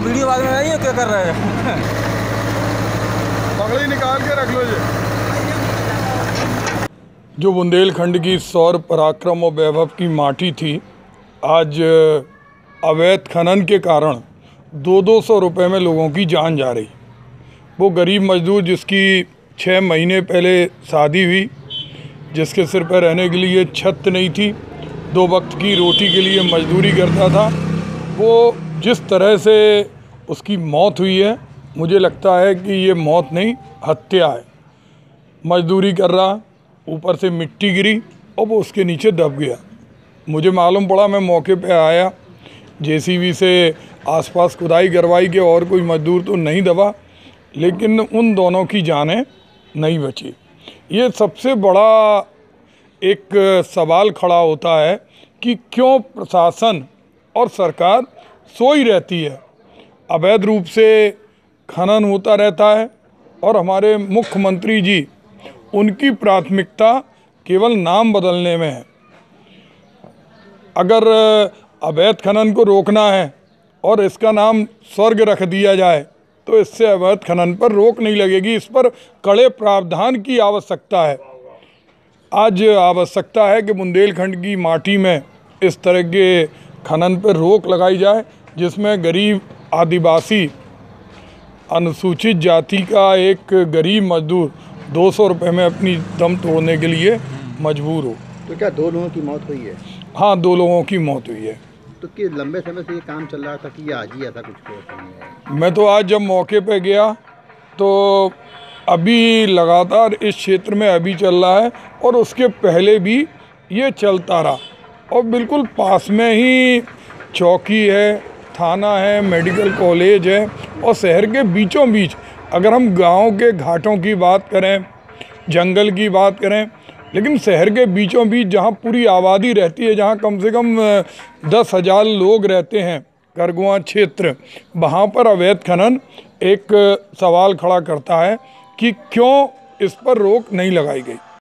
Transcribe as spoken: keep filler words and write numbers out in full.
Video बाद में आई है, क्या कर रहे हैं? पगड़ी निकाल के रख लो ये। जो बुंदेलखंड की सौर पराक्रम और वैभव की माटी थी, आज अवैध खनन के कारण दो दो सौ रुपये में लोगों की जान जा रही। वो गरीब मजदूर जिसकी छः महीने पहले शादी हुई, जिसके सिर पर रहने के लिए छत नहीं थी, दो वक्त की रोटी के लिए मजदूरी करता था, वो जिस तरह से उसकी मौत हुई है, मुझे लगता है कि ये मौत नहीं, हत्या है। मजदूरी कर रहा, ऊपर से मिट्टी गिरी और वो उसके नीचे दब गया। मुझे मालूम पड़ा, मैं मौके पे आया, जेसीबी से आसपास खुदाई करवाई कि और कोई मजदूर तो नहीं दबा, लेकिन उन दोनों की जानें नहीं बची। ये सबसे बड़ा एक सवाल खड़ा होता है कि क्यों प्रशासन और सरकार सोई रहती है। अवैध रूप से खनन होता रहता है और हमारे मुख्यमंत्री जी, उनकी प्राथमिकता केवल नाम बदलने में है। अगर अवैध खनन को रोकना है और इसका नाम स्वर्ग रख दिया जाए, तो इससे अवैध खनन पर रोक नहीं लगेगी। इस पर कड़े प्रावधान की आवश्यकता है। आज आवश्यकता है कि बुंदेलखंड की माटी में इस तरह के खनन पर रोक लगाई जाए, जिसमें गरीब आदिवासी अनुसूचित जाति का एक गरीब मजदूर दो सौ रुपये में अपनी दम तोड़ने के लिए मजबूर हो। तो क्या दो लोगों की मौत हुई है? हाँ, दो लोगों की मौत हुई है। तो कि लंबे समय से ये काम चल रहा था कि ये आज ही ऐसा कुछ हो? मैं तो आज जब मौके पे गया तो अभी लगातार इस क्षेत्र में अभी चल रहा है और उसके पहले भी ये चलता रहा। और बिल्कुल पास में ही चौकी है, थाना है, मेडिकल कॉलेज है और शहर के बीचों बीच अगर हम गांव के घाटों की बात करें, जंगल की बात करें, लेकिन शहर के बीचों बीच जहां पूरी आबादी रहती है, जहां कम से कम दस हज़ार लोग रहते हैं, करगुआ क्षेत्र, वहां पर अवैध खनन एक सवाल खड़ा करता है कि क्यों इस पर रोक नहीं लगाई गई।